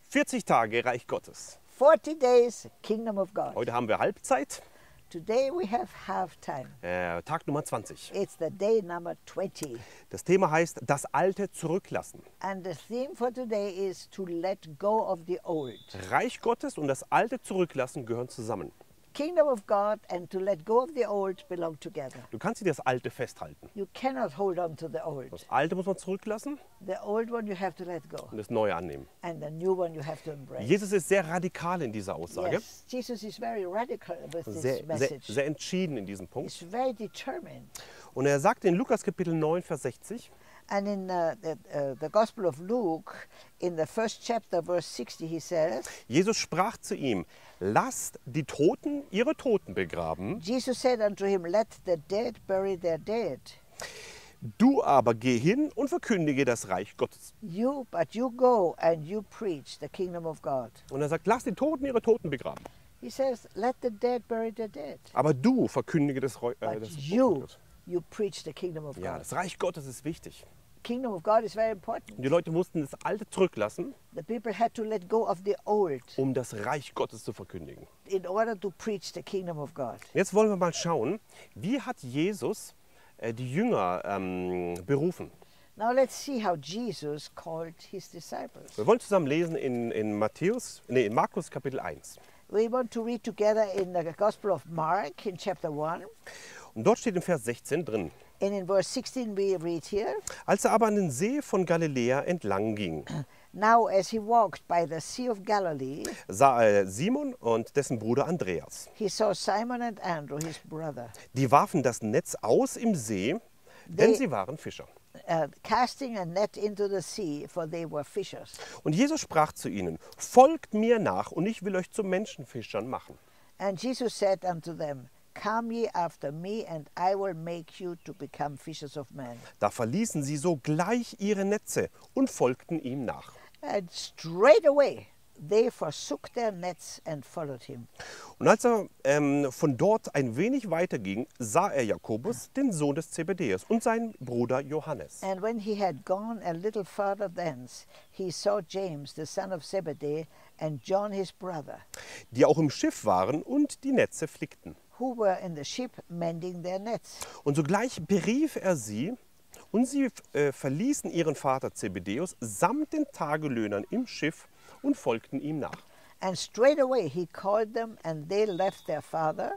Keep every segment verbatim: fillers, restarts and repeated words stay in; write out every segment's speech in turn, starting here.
vierzig Tage Reich Gottes. forty days, Kingdom of God. Heute haben wir Halbzeit, Today we have half time. äh, Tag Nummer zwanzig. It's the day number twenty. Das Thema heißt, das Alte zurücklassen. And the theme for today is to let go of the old. Reich Gottes und das Alte zurücklassen gehören zusammen. Kingdom of God and to let go of the old belong together. Du kannst dir das Alte festhalten. You cannot hold on to the old. Das Alte muss man zurücklassen The old one you have to let go. und das Neue annehmen. And the new one you have to embrace. Jesus ist sehr radikal in dieser Aussage. Yes, Jesus is very radical with this Sehr, sehr, message. sehr entschieden in diesem Punkt. He's very determined. Und er sagt in Lukas Kapitel neun, Vers sechzig, And in uh, the, uh, the Gospel of Luke, in the first chapter, verse sixty, he says, Jesus sprach zu ihm, lasst die Toten ihre Toten begraben, Jesus said unto him, let the dead bury their dead. du aber geh hin und verkündige das Reich Gottes. You, but you go and you preach the kingdom of God. Und er sagt, lasst die Toten ihre Toten begraben, He says, let the dead bury their dead. aber du verkündige das, Reu- äh, But das Reich you, Gottes. you preach the kingdom of Ja, God. das Reich Gottes ist wichtig. Kingdom of God is very important. Und die Leute mussten das Alte zurücklassen, The people had to let go of the old um das Reich Gottes zu verkündigen. in order to preach the kingdom of God. Jetzt wollen wir mal schauen, wie hat Jesus äh, die Jünger ähm, berufen. Now let's see how Jesus called his disciples. Wir wollen zusammen lesen in, in, Matthäus, nee, in Markus Kapitel eins. We want to read together in the Gospel of Mark in chapter one. Und dort steht im Vers sechzehn drin, And in verse sixteen we read here, als er aber an den See von Galiläa entlang ging, now as he walked by the Sea of Galilee, sah er Simon und dessen Bruder Andreas. he saw Simon and Andrew, his brother, Die warfen das Netz aus im See, denn They- sie waren Fischer. uh, casting a net into the sea, for they were fishers. Und Jesus sprach zu ihnen, folgt mir nach und ich will euch zu Menschenfischern machen. And Jesus said unto them, come ye after me, and I will make you to become fishers of men. Da verließen sie sogleich ihre Netze und folgten ihm nach. And straightway they forsook their nets and followed him. Und als er ähm, von dort ein wenig weiter ging, sah er Jakobus, den Sohn des Zebedäus, und seinen Bruder Johannes. And when he had gone a little farther thence, he saw James, the son of Zebedee, and John his brother, Die auch im Schiff waren und die Netze flickten. who were in the ship mending their nets. Und sogleich berief er sie, und sie äh, verließen ihren Vater Zebedäus samt den Tagelöhnern im Schiff und folgten ihm nach. And straightway he called them, and they left their father,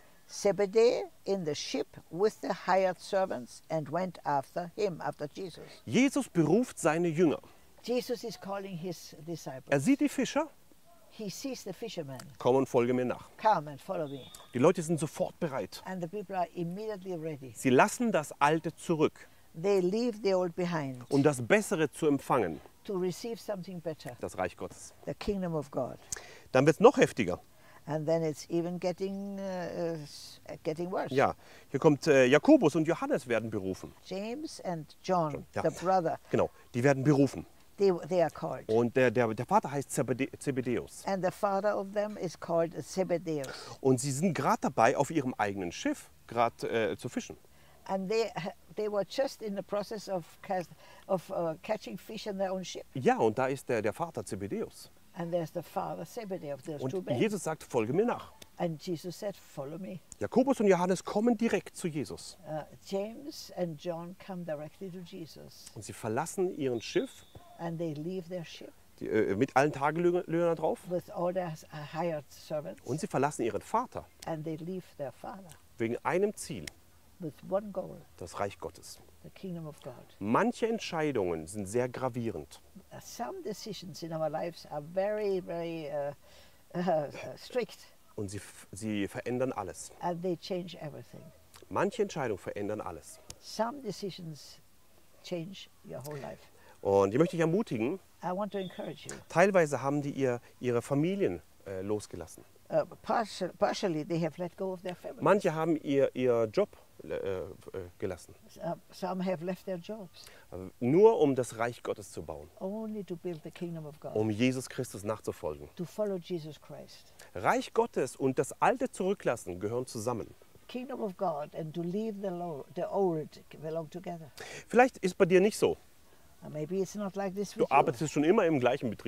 Zebedee, in the ship with the hired servants, and went after him, after Jesus. Jesus beruft seine Jünger. Jesus is calling his disciples. Er sieht die Fischer, He sees the fishermen. komm und folge mir nach. Come and follow me. Die Leute sind sofort bereit. And the people are immediately ready. Sie lassen das Alte zurück, They leave the old behind um das Bessere zu empfangen, to receive something better, das Reich Gottes. the kingdom of God. Dann wird es noch heftiger. And then it's even getting, uh, uh, s- uh, getting worse. Ja, hier kommt äh, Jakobus und Johannes werden berufen. James and John, Ja. the brother, Genau, die werden berufen. they, they are called. Und der, der, der Vater heißt Zebede- Zebedäus. And the father of them is called Zebedeus. Und sie sind gerade dabei, auf ihrem eigenen Schiff gerade äh, zu fischen. And they, ha- they were just in the process of, cast, of uh, catching fish in their own ship. Ja, und da ist der, der Vater Zebedäus. And there's the father Zebedee of those two Und men. Jesus sagt, folge mir nach. And Jesus said, follow me. Jakobus und Johannes kommen direkt zu Jesus. Uh, James and John come directly to Jesus. Und sie verlassen ihren Schiff And they leave their ship die, äh, mit allen Tagelöhnern drauf. with all their uh, hired servants. Und sie verlassen ihren Vater And they leave their father wegen einem Ziel, with one goal, das Reich Gottes. the kingdom of God. Manche Entscheidungen sind sehr gravierend. Uh, some decisions in our lives are very, very uh, uh, uh, strict, Und sie, sie verändern alles. and they change everything. Manche Entscheidungen verändern alles. Some decisions change your whole life. Und ich möchte dich ermutigen, I want to encourage you. teilweise haben die ihr, ihre Familien äh, losgelassen. Uh, partial, partially, they have let go of their family. Manche haben ihr, ihr Job äh, äh, gelassen, Uh, some have left their jobs äh, nur um das Reich Gottes zu bauen, only to build the kingdom of God, um Jesus Christus nachzufolgen. to follow Jesus Christ. Reich Gottes und das Alte zurücklassen gehören zusammen. Kingdom of God and to leave the, lo- the old belong together. Vielleicht ist bei dir nicht so. Uh, maybe it's not like this Du with you. arbeitest schon immer im gleichen Betrieb.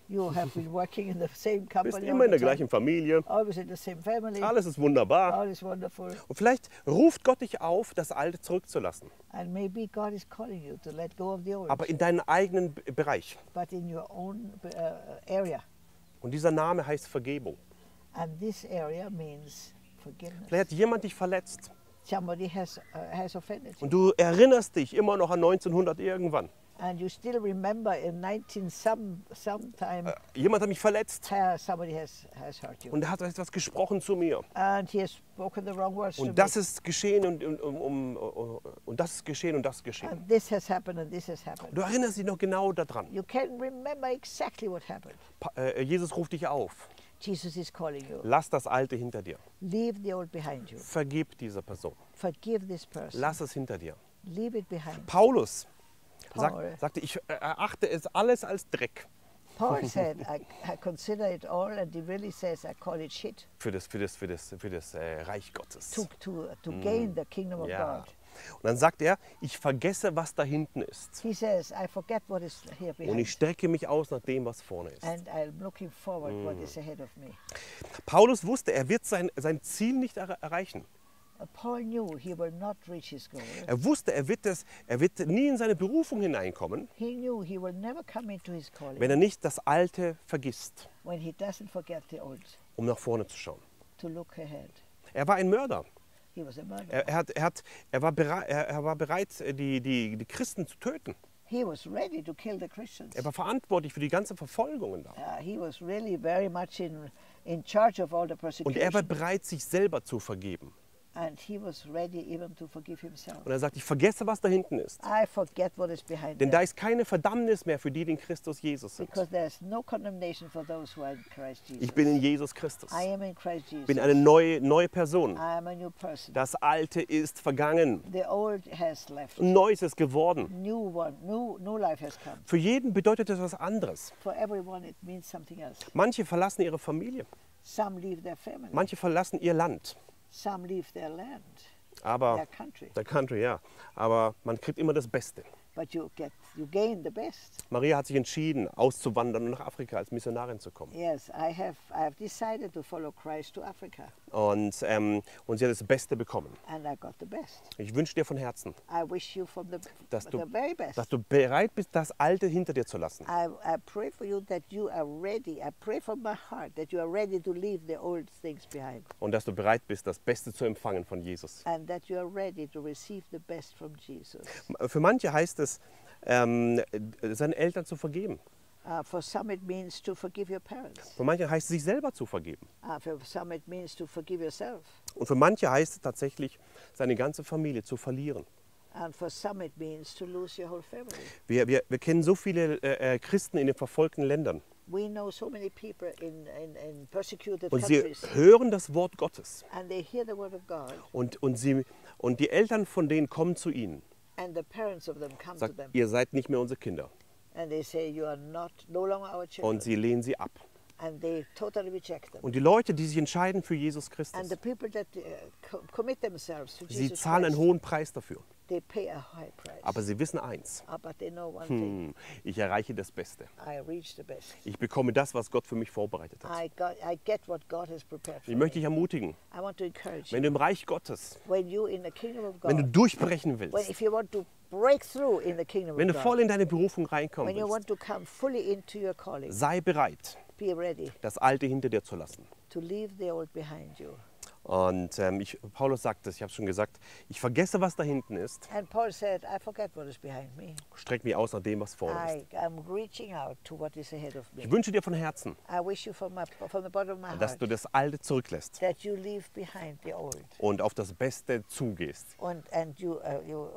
You have been working in the same Bist company all immer in the der gleichen time. Familie. Always in the same family. Alles ist wunderbar. All is wonderful. Und vielleicht ruft Gott dich auf, das Alte zurückzulassen. And maybe God is calling you to let go of the old, Aber in deinen eigenen B- Bereich. but in your own uh, area. Und dieser Name heißt Vergebung. And this area means forgiveness. Vielleicht hat jemand dich verletzt. Somebody has, uh, has offended you. Und du erinnerst dich immer noch an neunzehnhundert irgendwann. And you still remember in nineteen some, sometime Jemand hat mich verletzt. uh, somebody has, has hurt you. Und er hat etwas gesprochen zu mir. And he has spoken the wrong words to Und me. das ist geschehen und, und, um, um, und das ist geschehen und das ist geschehen. And this has happened and this has happened. Du erinnerst dich noch genau daran. You can remember exactly what happened. Pa- äh, Jesus ruft dich auf. Jesus is calling you. Lass das Alte hinter dir. Leave the old behind you. Vergib dieser Person. Forgive this person. Lass es hinter dir. Leave it behind. Paulus Paul. sag, sagte, ich äh, erachte es alles als Dreck Paul said, I, I consider it all, and he really says, I call it shit, für das, für das, für das, für das äh, Reich Gottes. to, to, to gain the kingdom of Ja. God. Und dann sagt er, ich vergesse, was da hinten ist. He says, I forget what is here Und behind, ich strecke mich aus nach dem, was vorne ist. and I'm looking forward what is ahead of me. Paulus wusste, er wird sein, sein Ziel nicht er erreichen. Uh, Paul knew he will not reach his goal. Er wusste, er wird, das, er wird nie in seine Berufung hineinkommen, He knew he will never come into his calling wenn er nicht das Alte vergisst, when he doesn't forget the old, um nach vorne zu schauen. to look ahead. Er war ein Mörder. He was a murderer. Er, er, hat, er, hat, er, war, bereit, er, er war bereit, die, die, die Christen zu töten. He was ready to kill the Christians. Er war verantwortlich für die ganze Verfolgung da. Uh, he was really very much in, in charge of all the Und persecution. er war bereit, sich selber zu vergeben. And he was ready even to forgive himself. Und er sagt, ich vergesse, was da hinten ist. I forget what is behind Denn there, da ist keine Verdammnis mehr für die, die in Christus Jesus sind. because there's no condemnation for those who are in Christ Jesus. Ich bin in Jesus Christus. I am in Christ Ich Jesus. bin eine neue, neue Person. I am a new person. Das Alte ist vergangen. The old has left. Neues ist geworden. New one, new, new life has come. Für jeden bedeutet das was anderes. For everyone it means something else. Manche verlassen ihre Familie. Some leave their family. Manche verlassen ihr Land. Some leave their land, Aber, their country. der Country, ja. Aber man kriegt immer das Beste. But you get, you gain the best. Maria hat sich entschieden, auszuwandern und nach Afrika als Missionarin zu kommen. Yes, I have, I have decided to follow Christ to Africa, Und, ähm, und sie hat das Beste bekommen. and I got the best. Ich wünsche dir von Herzen, I wish you from the, dass the du, very best. dass du bereit bist, das Alte hinter dir zu lassen. I, I pray for you that you are ready. I pray from my heart that you are ready to leave the old things behind, Und dass du bereit bist, das Beste zu empfangen von Jesus. and that you are ready to receive the best from Jesus. Für manche heißt es, ähm, seinen Eltern zu vergeben. Uh, for some it means to forgive your parents. Für manche heißt es, sich selber zu vergeben. Uh, for some it means to forgive yourself. Und für manche heißt es tatsächlich, seine ganze Familie zu verlieren. And for some it means to lose your whole family. Wir, wir, wir kennen so viele äh, äh, Christen in den verfolgten Ländern. We know so many people in, in, in persecuted Und sie countries, hören das Wort Gottes. and they hear the word of God, Und, und, sie, und die Eltern von denen kommen zu ihnen. and the parents of them come to Sagt, them, ihr seid nicht mehr unsere Kinder. and they say, you are not, no longer our children, Und sie lehnen sie ab. and they totally reject them. Und die Leute, die sich entscheiden für Jesus And Christus, the people that uh, co commit themselves to sie Jesus zahlen einen Christ, hohen Preis dafür. they pay a high price. Aber sie wissen eins, Uh, but they know one thing, hm, ich erreiche das Beste. I reach the best. Ich bekomme das, was Gott für mich vorbereitet hat. I, got, I get what God has prepared for Ich möchte me. dich ermutigen, I want to encourage wenn you. du im Reich Gottes, When you in the kingdom of wenn du God, durchbrechen when, willst, if you want to break through in the kingdom wenn of du God, voll in deine Berufung reinkommen when you want willst, to come fully into your calling, sei bereit, be ready das Alte hinter dir zu lassen. to leave the old behind you. Und ähm, ich, Paulus sagt es, ich habe es schon gesagt, ich vergesse, was da hinten ist, And Paul said, I forget what is behind me. streck mich aus nach dem, was vorne ist. I am reaching out to what is ahead of me. Ich wünsche dir von Herzen, I wish you from, my, from the bottom of my dass heart du das Alte zurücklässt that you leave behind the old, und auf das Beste zugehst, and, and you, uh, you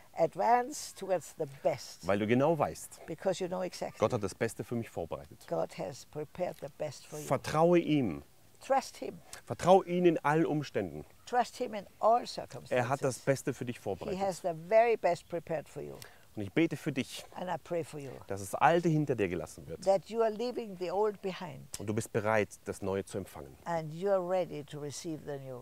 advance towards the best, weil du genau weißt, because you know exactly Gott hat das Beste für mich vorbereitet. God has prepared the best for you. Vertraue ihm, Trust Him. vertraue ihm in allen Umständen. Trust Him in all Er hat das circumstances. Beste für dich He vorbereitet. has the very best prepared for you. Und ich bete für dich, And I pray for you dass das Alte hinter dir gelassen wird that you are leaving the old behind und du bist bereit, das Neue zu empfangen. and you are ready to receive the new.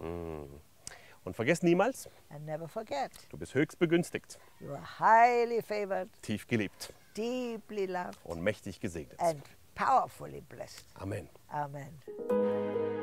Und vergiss niemals, And never forget, du bist höchst begünstigt, you are highly favored, tief geliebt deeply loved, und mächtig gesegnet. and powerfully blessed. Amen. Amen.